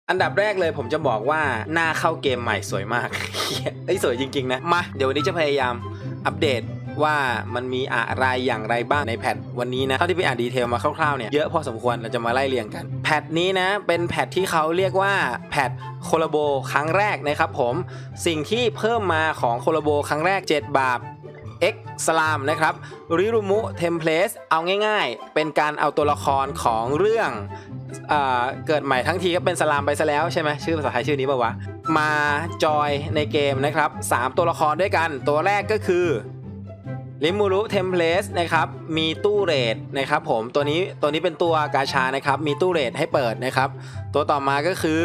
อันดับแรกเลยผมจะบอกว่าหน้าเข้าเกมใหม่สวยมาก สวยจริงๆนะมาเดี๋ยววันนี้จะพยายามอัปเดตว่ามันมีอะไรอย่างไรบ้างในแพทวันนี้นะเท่าที่ไปอ่านดีเทลมาคร่าวๆเนี่ยเยอะพอสมควรเราจะมาไล่เรียงกันแพทนี้นะเป็นแพทที่เขาเรียกว่าแพทโคลาโบครั้งแรกนะครับผมสิ่งที่เพิ่มมาของโคลาโบครั้งแรก7บาปX สลามนะครับริรุมุเทมเพลสเอาง่ายๆเป็นการเอาตัวละครของเรื่องเกิดใหม่ทั้งทีก็เป็นสลามไปซะแล้วใช่ไหมชื่อภาษาไทยชื่อนี้ป่าวะมาจอยในเกมนะครับ3ตัวละครด้วยกันตัวแรกก็คือริมูรุเทมเพลสนะครับมีตู้เรทนะครับผมตัวนี้เป็นตัวกาชานะครับมีตู้เรทให้เปิดนะครับตัวต่อมาก็คือ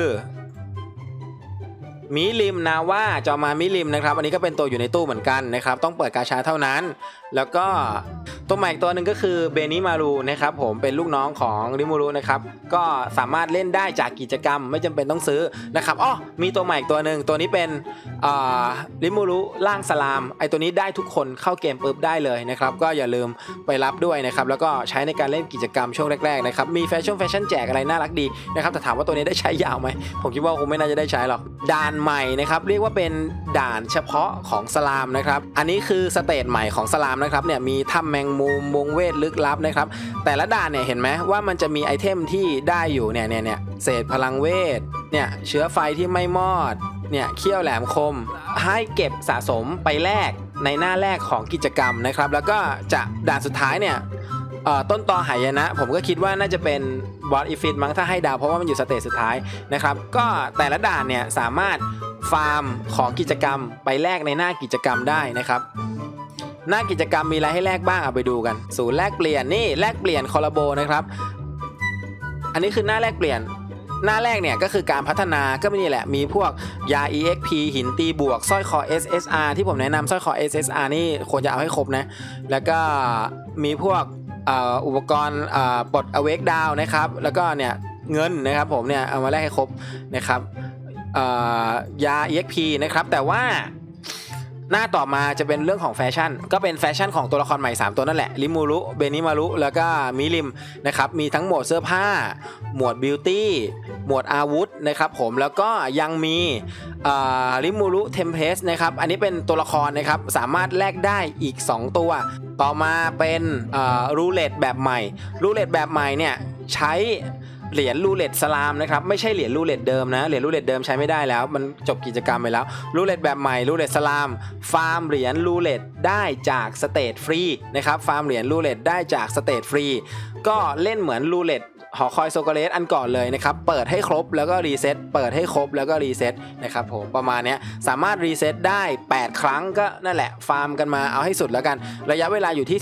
มิริมนาว่าจอมามิริมนะครับอันนี้ก็เป็นตัวอยู่ในตู้เหมือนกันนะครับต้องเปิดกาชาเท่านั้นแล้วก็ตัวใหม่อีกตัวหนึ่งก็คือเบนิมารูนะครับผมเป็นลูกน้องของริมูรุนะครับก็สามารถเล่นได้จากกิจกรรมไม่จำเป็นต้องซื้อนะครับมีตัวใหม่อีกตัวหนึ่งตัวนี้เป็นริมูรุล่างสลามไอตัวนี้ได้ทุกคนเข้าเกมปุ๊บได้เลยนะครับก็อย่าลืมไปรับด้วยนะครับแล้วก็ใช้ในการเล่นกิจกรรมช่วงแรกๆนะครับมีแฟชั่นแจกอะไรน่ารักดีนะครับแต่ถามว่าตัวนี้ได้ใช้ยาวไหมผมคิดว่าคงไม่น่าจะได้ใช้หรอกด่านใหม่นะครับเรียกว่าเป็นด่านเฉพาะของสลามนะครับอันนี้คือสเตจใหม่ของสลามนะครับเนี่ยมีถ้ำแมงมุมวงเวทลึกลับนะครับแต่ละด่านเนี่ยเห็นไหมว่ามันจะมีไอเทมที่ได้อยู่เนี่ยเศษพลังเวทเนี่ยเชื้อไฟที่ไม่มอดเนี่ยเขี้ยวแหลมคมให้เก็บสะสมไปแลกในหน้าแรกของกิจกรรมนะครับแล้วก็จะด่านสุดท้ายเนี่ยต้นตอหายนะผมก็คิดว่าน่าจะเป็นบอสอีฟิตมั้งถ้าให้ดาวเพราะว่ามันอยู่สเตจสุดท้ายนะครับก็แต่ละด่านเนี่ยสามารถฟาร์มของกิจกรรมไปแลกในหน้ากิจกรรมได้นะครับหน้ากิจกรรมมีอะไรให้แลกบ้างเอาไปดูกันศูนย์แลกเปลี่ยนนี่แลกเปลี่ยนคอลลาโบนะครับอันนี้คือหน้าแลกเปลี่ยนหน้าแรกเนี่ยก็คือการพัฒนาก็ไม่นี่แหละมีพวกยา EXP หินตีบวกสร้อยคอ SSR ที่ผมแนะนำสร้อยคอ SSR นี่ควรจะเอาให้ครบนะแล้วก็มีพวกอุปกรณ์ปลด Awake Down นะครับแล้วก็เนี่ยเงินนะครับผมเนี่ยเอามาแลกให้ครบนะครับยา EXP นะครับแต่ว่าหน้าต่อมาจะเป็นเรื่องของแฟชั่นก็เป็นแฟชั่นของตัวละครใหม่3ตัวนั่นแหละริมูรุเบนิมารุแล้วก็มิริมนะครับมีทั้งโหมดเสื้อผ้าโหมดบิวตี้โหมดอาวุธนะครับผมแล้วก็ยังมีริมูรุเทมเพสนะครับอันนี้เป็นตัวละครนะครับสามารถแลกได้อีก2ตัวต่อมาเป็นรูเล็ตแบบใหม่รูเล็ตแบบใหม่เนี่ยใช้เหรียญรูเล็ตสลามนะครับไม่ใช่เหรียญรูเล็ตเดิมนะเหรียญรูเล็ตเดิมใช้ไม่ได้แล้วมันจบกิจกรรมไปแล้วรูเล็ตแบบใหม่รูเล็ตสลามฟาร์มเหรียญรูเล็ตได้จากสเตจฟรีนะครับฟาร์มเหรียญรูเล็ตได้จากสเตจฟรีก็เล่นเหมือนรูเล็ตหอคอยโซโกเลสอันก่อนเลยนะครับเปิดให้ครบแล้วก็รีเซ็ตเปิดให้ครบแล้วก็รีเซ็ตนะครับผมประมาณนี้สามารถรีเซ็ตได้8ครั้งก็นั่นแหละฟาร์มกันมาเอาให้สุดแล้วกันระยะเวลาอยู่ที่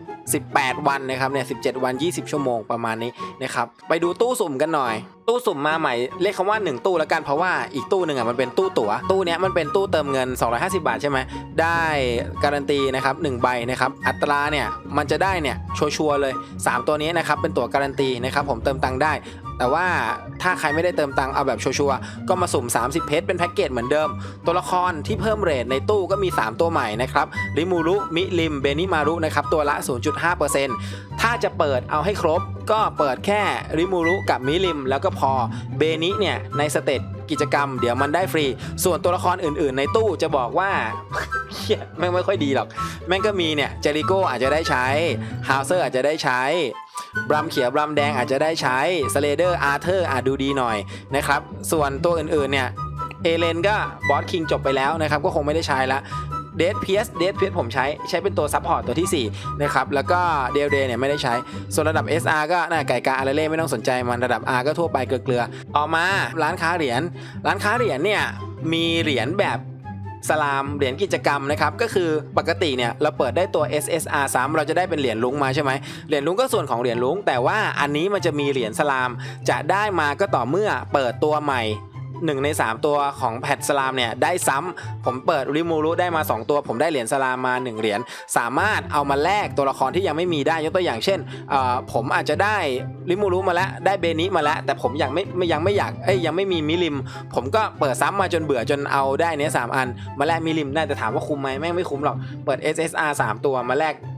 18วันนะครับเนี่ย17วัน20ชั่วโมงประมาณนี้นะครับไปดูตู้สุ่มกันหน่อยตู้สุ่มมาใหม่เรียกคำว่า1ตู้แล้วกันเพราะว่าอีกตู้หนึ่งมันเป็นตู้ตั๋วตู้เนี้ยมันเป็นตู้เติมเงิน250บาทใช่ไหมได้การันตีนะครับ1ใบนะครับอัตราเนี่ยมันจะได้เนี่ยชัวร์เลย3ตัวนี้นะครับเป็นตั๋วการันตีนะครับผมเติมตังค์ได้แต่ว่าถ้าใครไม่ได้เติมตังค์เอาแบบชัวร์ก็มาสุ่ม30เพชรเป็นแพ็กเกจเหมือนเดิมตัวละครที่เพิ่มเรทในตู้ก็มี3ตัวใหม่นะครับริมูรุมิริมเบนิมารุนะครับตัวละ 0.5% ถ้าจะเปิดเอาให้ครบก็เปิดแค่ริมูรุกับมิริมแล้วก็พอเบนิเนี่ยในสเตจกิจกรรมเดี๋ยวมันได้ฟรีส่วนตัวละครอื่นๆในตู้จะบอกว่า แม่งไม่ค่อยดีหรอกแม่งก็มีเนี่ยเจริโกอาจจะได้ใช้ฮาวเซอร์อาจจะได้ใช้บรัมเขียวบรัมแดงอาจจะได้ใช้สเลเดอร์อาร์เธอร์อาจดูดีหน่อยนะครับส่วนตัวอื่นๆเนี่ยเอเลนก็บอสคิงจบไปแล้วนะครับก็คงไม่ได้ใช้ละเดดเพียสผมใช้เป็นตัวซัพพอร์ตตัวที่4นะครับแล้วก็เดลเนี่ยไม่ได้ใช้ส่วนระดับ SR ก็น่าไก่กาอะไรเล่ไม่ต้องสนใจมันระดับ R ก็ทั่วไปเกลือต่อมาร้านค้าเหรียญเนี่ยมีเหรียญแบบสลามเหรียญกิจกรรมนะครับก็คือปกติเนี่ยเราเปิดได้ตัว SSR ซ้ำเราจะได้เป็นเหรียญลุ้งมาใช่ไหมเหรียญลุ้งก็ส่วนของเหรียญลุ้งแต่ว่าอันนี้มันจะมีเหรียญสลามจะได้มาก็ต่อเมื่อเปิดตัวใหม่1ใน3ตัวของแพทสลามเนี่ยได้ซ้ำผมเปิดริมูรุได้มา2ตัวผมได้เหรียญสลามมา1เหรียญสามารถเอามาแลกตัวละครที่ยังไม่มีได้ยกตัวอย่างเช่นผมอาจจะได้ริมูรุมาแล้วได้เบนิมาแล้วแต่ผมยังไม่อยากยังไม่มีมิริมผมก็เปิดซ้ำมาจนเบื่อจนเอาได้เนี้ย3อันมาแลกมิริมได้แต่ถามว่าคุ้มไหมแม่งไม่คุ้มหรอกเปิด SSR 3ตัวมาแลก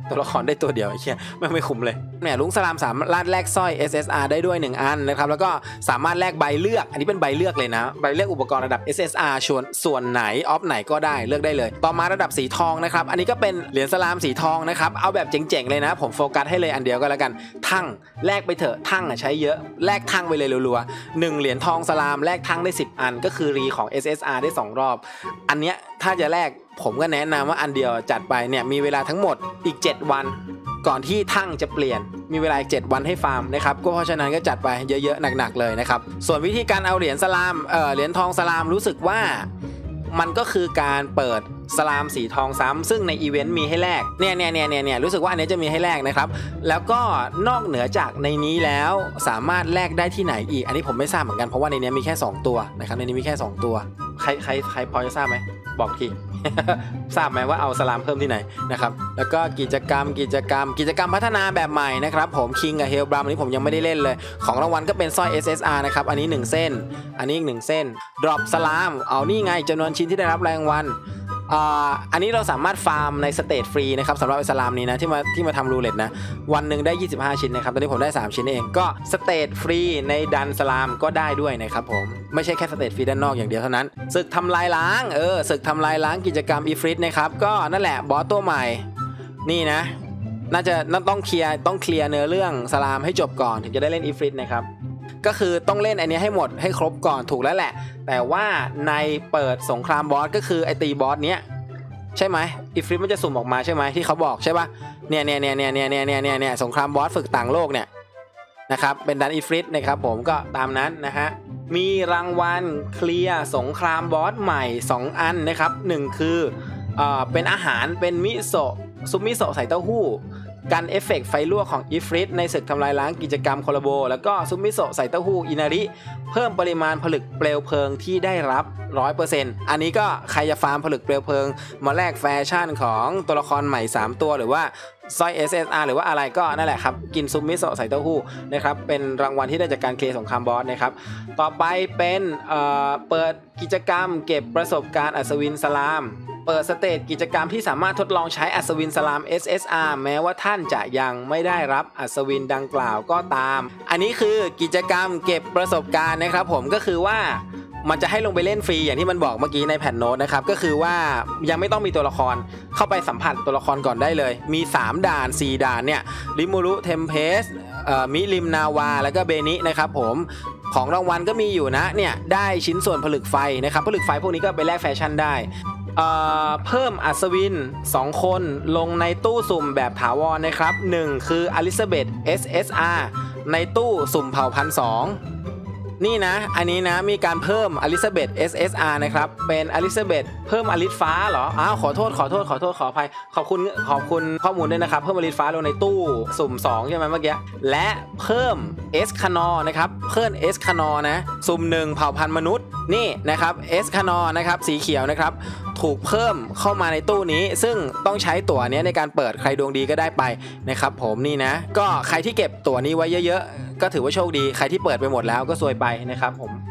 ตัวละครได้ตัวเดียวไอ้เหี้ยไม่คุ้มเลยเนี่ยลุงสลามสามารถแลกสร้อย SSR ได้ด้วย1อันนะครับแล้วก็สามารถแลกใบเลือกอันนี้เป็นใบเลือกเลยนะใบเลือกอุปกรณ์ระดับ SSR ส่วนไหนออฟไหนก็ได้เลือกได้เลยต่อมาระดับสีทองนะครับอันนี้ก็เป็นเหรียญสลามสีทองนะครับเอาแบบเจ๋งๆเลยนะผมโฟกัสให้เลยอันเดียวก็แล้วกันทั่งแลกไปเถอะทั่งใช้เยอะแลกทั่งไปเลยรัวๆ1เหรียญทองสลามแลกทั่งได้10อันก็คือรีของ SSR ได้2รอบอันเนี้ยถ้าจะแลกผมก็แนะนำว่าอันเดียวจัดไปเนี่ยมีเวลาทั้งหมดอีก7วันก่อนที่ทั่งจะเปลี่ยนมีเวลาอีก7วันให้ฟาร์มนะครับก็เพราะฉะนั้นก็จัดไปเยอะๆหนักๆเลยนะครับส่วนวิธีการเอาเหรียญสลามเหรียญทองสลามรู้สึกว่ามันก็คือการเปิดสลามสีทองซ้ำซึ่งในอีเวนต์มีให้แลกเนี่ยรู้สึกว่าอันนี้จะมีให้แลกนะครับแล้วก็นอกเหนือจากในนี้แล้วสามารถแลกได้ที่ไหนอีกอันนี้ผมไม่ทราบเหมือนกันเพราะว่าในนี้มีแค่2ตัวนะครับในนี้มีแค่2ตัวใครพอจะทราบไหมบอกที ทราบไหมว่าเอาสลามเพิ่มที่ไหนนะครับแล้วก็กิจกรรมพัฒนาแบบใหม่นะครับผมคิงกับเฮลบรัมอันนี้ผมยังไม่ได้เล่นเลยของรางวัลก็เป็นสร้อย SSR นะครับอันนี้1เส้นอันนี้อีก1เส้นดรอปสลามเอานี่ไงจำนวนชิ้นที่ได้รับรางวัลอันนี้เราสามารถฟาร์มในสเตจฟรีนะครับสำหรับสลามนี้นะที่มาทำรูเล็ตนะวันหนึ่งได้25ชิ้นนะครับตอนนี้ผมได้3ชิ้นเองก็สเตจฟรีในดันสลามก็ได้ด้วยนะครับผมไม่ใช่แค่สเตจฟรีด้านนอกอย่างเดียวเท่านั้นศึกทำลายล้างศึกทำลายล้างกิจกรรมอีฟริตนะครับก็นั่นแหละบอสตัวใหม่นี่นะน่าต้องเคลียร์เนื้อเรื่องสลามให้จบก่อนถึงจะได้เล่นอีฟริตนะครับก็คือต้องเล่นอันนี้ให้หมดให้ครบก่อนถูกแล้วแหละแต่ว่าในเปิดสงครามบอสก็คือไอตีบอสเนี้ยใช่ไหมอีฟริตมันจะสุ่มออกมาใช่ไหมที่เขาบอกใช่ปะเนี่ยสงครามบอสฝึกต่างโลกเนี่ยนะครับเป็นดันอีฟริตนะครับผมก็ตามนั้นนะฮะมีรางวัลเคลียร์สงครามบอสใหม่2อันนะครับ1คือเป็นอาหารเป็นซุปมิโซะใส่เต้าหู้กันเอฟเฟกต์ไฟลวกของอีฟริตในศึกทำลายล้างกิจกรรมโคลาโบแล้วก็ซุปมิโซะใส่เต้าหู้อินาริเพิ่มปริมาณผลึกเปลวเพลิงที่ได้รับ 100% อันนี้ก็ใครจะฟาร์มผลึกเปลวเพลิงมาแลกแฟชั่นของตัวละครใหม่3ตัวหรือว่าสร้อย SSR หรือว่าอะไรก็นั่นแหละครับกินซุปมิโซะใส่เต้าหู้นะครับเป็นรางวัลที่ได้จากการเคลียร์สงครามบอสนะครับต่อไปเป็นเปิดกิจกรรมเก็บประสบการณ์อัศวินสลามเปิดสเตจกิจกรรมที่สามารถทดลองใช้อัศวินสลาม SSR แม้ว่าท่านจะยังไม่ได้รับอัศวินดังกล่าวก็ตามอันนี้คือกิจกรรมเก็บประสบการณ์นะครับผมก็คือว่ามันจะให้ลงไปเล่นฟรีอย่างที่มันบอกเมื่อกี้ในแผ่นโน้ตนะครับก็คือว่ายังไม่ต้องมีตัวละครเข้าไปสัมผัสตัวละครก่อนได้เลยมี3ด่าน4ด่านเนี่ยริมูรุเทมเพสมิริมนาวาแล้วก็เบนินะครับผมของรางวัลก็มีอยู่นะเนี่ยได้ชิ้นส่วนผลึกไฟนะครับผลึกไฟพวกนี้ก็ไปแลกแฟชั่นได้เพิ่มอัศวิน2คนลงในตู้สุ่มแบบถาวรนะครับ1คืออลิซาเบธ SSR ในตู้สุ่มเผ่าพันธุ์2นี่นะอันนี้นะมีการเพิ่มอลิซาเบธ SSR นะครับเป็นอลิซาเบธเพิ่มอลิซฟ้าเหรอขอโทษขออภัยขอบคุณข้อมูลด้วยนะครับเพิ่มอลิซฟ้าลงในตู้สุ่ม2ใช่ไหมเมื่อกี้และเพิ่มเอสคานอนะครับเพิ่มเอสคานอนะสุ่ม1เผ่าพันธุ์มนุษย์นี่นะครับเอสคานอนะครับสีเขียวนะครับถูกเพิ่มเข้ามาในตู้นี้ซึ่งต้องใช้ตั๋วนี้ในการเปิดใครดวงดีก็ได้ไปนะครับผมนี่นะก็ใครที่เก็บตั๋วนี้ไว้เยอะๆก็ถือว่าโชคดีใครที่เปิดไปหมดแล้วก็ซวยไปนะครับผม